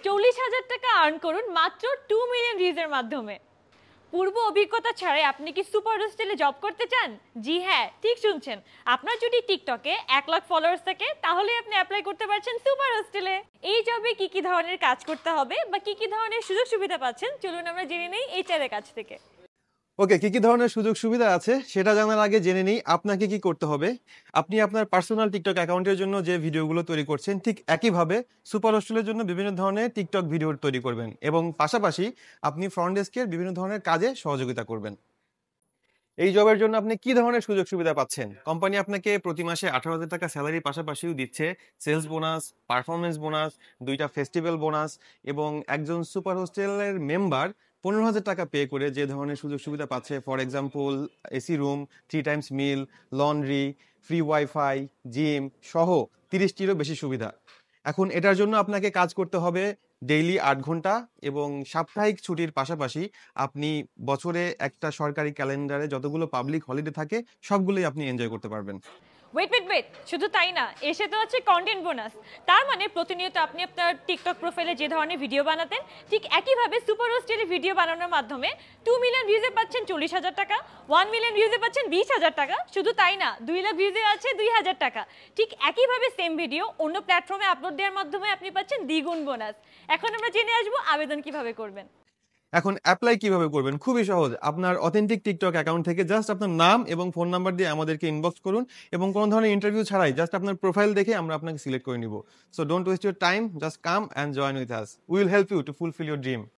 40,000 টাকা আর্ন করুন মাত্র 2 মিলিয়ন ভিউজের মাধ্যমে। পূর্ব অভিজ্ঞতা ছাড়াই আপনি কি সুপার হোস্টেলে জব করতে চান? জি হ্যাঁ, ঠিক শুনছেন। আপনার যদি টিকটকে 1 লাখ ফলোয়ার্স থাকে তাহলে আপনি অ্যাপ্লাই করতে পারছেন সুপার হোস্টেলে। এই জবে কি কি ধরনের কাজ করতে হবে বা কি কি ধরনের সুযোগ সুবিধা পাচ্ছেন চলুন আমরা জেনে নেই এইচআর এর কাছ থেকে। ওকে, কি কি ধরনের সুযোগ সুবিধা আছে সেটা জানার আগে জেনে নিই আপনাকে কি করতে হবে। আপনি আপনার পার্সোনাল টিকটক অ্যাকাউন্টের জন্য যে ভিডিওগুলো তৈরি করছেন ঠিক একইভাবে সুপার হোস্টেলের জন্য বিভিন্ন ধরনের টিকটক ভিডিও তৈরি করবেন এবং পাশাপাশি আপনি ফ্রন্ট ডেস্কের বিভিন্ন ধরনের কাজে সহযোগিতা করবেন। এই জবের জন্য আপনি কি ধরনের সুযোগ সুবিধা পাচ্ছেন? কোম্পানি আপনাকে প্রতি মাসে 18,000 টাকা স্যালারির পাশাপাশিও দিচ্ছে সেলস বোনাস, পারফরমেন্স বোনাস, 2টা ফেস্টিভ্যাল বোনাস এবং একজন সুপার হোস্টেলের মেম্বার 15,000 টাকা পে করে যে ধরনের সুযোগ সুবিধা পাচ্ছে, for example AC room, 3 times meal, laundry, free WiFi, gym সহ 30টিরও বেশি সুবিধা। এখন এটার জন্য আপনাকে কাজ করতে হবে ডেইলি 8 ঘন্টা এবং সাপ্তাহিক ছুটির পাশাপাশি আপনি বছরে একটা সরকারি ক্যালেন্ডারে যতগুলো পাবলিক হলিডে থাকে সবগুলোই আপনি এনজয় করতে পারবেন। ওয়েট, শুধু তাই না, এসে তো আছে কন্টেন্ট বোনাস। তার মানে প্রতিনিয়ত আপনি আপনার টিকটক প্রোফাইলে যে ধরনের ভিডিও বানাতেন ঠিক একইভাবে সুপার হোস্টেলে ভিডিও বানানোর মাধ্যমে 2 মিলিয়ন ভিউজে পাচ্ছেন 40,000 টাকা, 1 মিলিয়ন ভিউজে পাচ্ছেন 20,000 টাকা, শুধু তাই না 2 লাখ ভিউজে আছে 2,000 টাকা। ঠিক একইভাবে সেম ভিডিও অন্য প্ল্যাটফর্মে আপলোড দেওয়ার মাধ্যমে আপনি পাচ্ছেন দ্বিগুণ বোনাস। এখন আমরা জেনে আসবো আবেদন কিভাবে করবেন। এখন অ্যাপ্লাই কিভাবে করবেন? খুবই সহজ। আপনার অথেন্টিক টিকটক অ্যাকাউন্ট থেকে জাস্ট আপনার নাম এবং ফোন নাম্বার দিয়ে আমাদেরকে ইনবক্স করুন এবং কোনো ধরনের ইন্টারভিউ ছাড়াই জাস্ট আপনার প্রোফাইল দেখে আমরা আপনাকে সিলেক্ট করে নিব। So don't waste your time, just come and join with us. We will help you to fulfil your dream.